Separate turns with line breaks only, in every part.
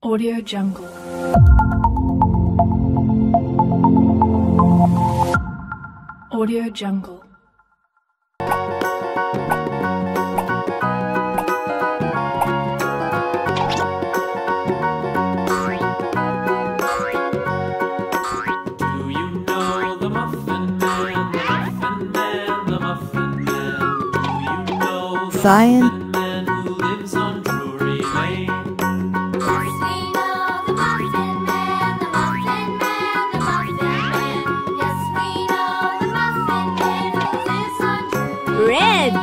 Audio Jungle. Audio Jungle.
Do you know the Muffin Man, the Muffin Man, the Muffin Man? Do you know the Muffin Man who lives on Drury Lane?
Red.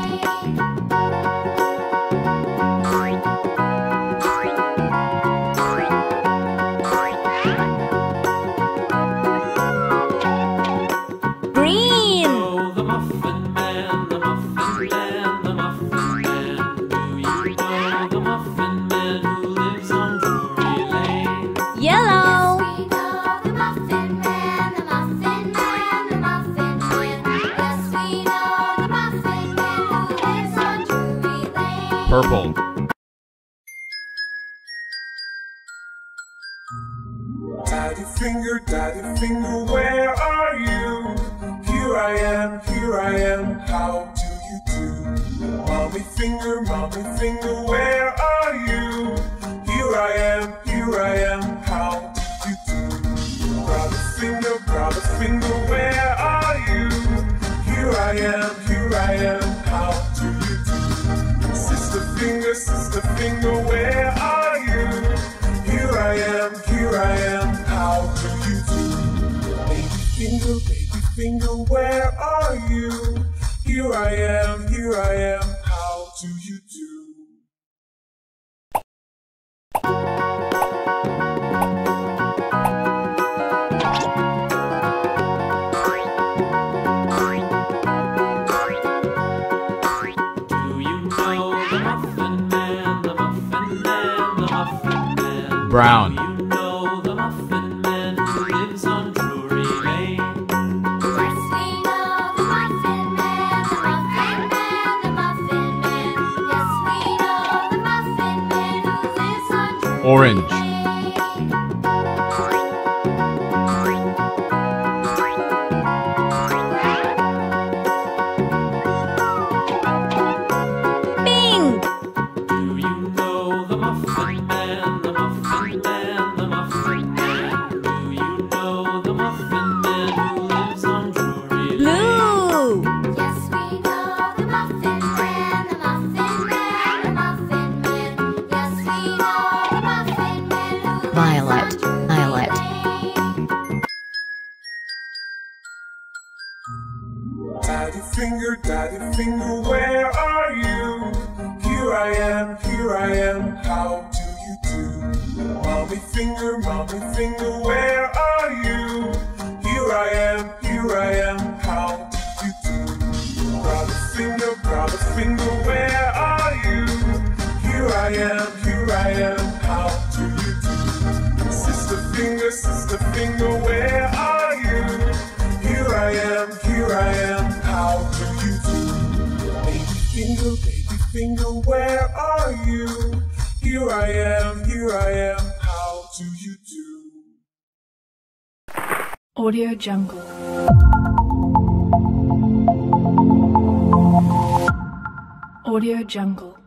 Green.
Oh, the Muffin Man, the Muffin Man, the Muffin Man. Do you know the Muffin Man who lives on Drury Lane?
Yellow.
Purple.
Daddy finger, where are you? Here I am, how do you do? Mommy finger, where are you? Here I am, how do you do? Brother finger, where are you? Here I am, how do you do? Sister finger, where are you? Here I am, how do you do? Baby finger, where are you? Here I am, how do you do?
Do you know the Muffin Man, the Muffin Man, the Muffin Man?
Brown.
Do you know the Muffin Man who lives on Drury Lane?
Orange.
Pink.
Do you know the Muffin Man, the Muffin Man, the Muffin Man? Do you know the Muffin Man who lives on Drury Lane?
Blue.
Violet.
Daddy finger, where are you? Here I am, how do you do? Mommy finger, where are you? Here I am, how do you do? Brother finger, where are you? Here I am, how do you do? Sister finger, where are you? Here I am, how do you do? Baby finger, where are you? Here I am, how do you do?
Audio Jungle. Audio Jungle.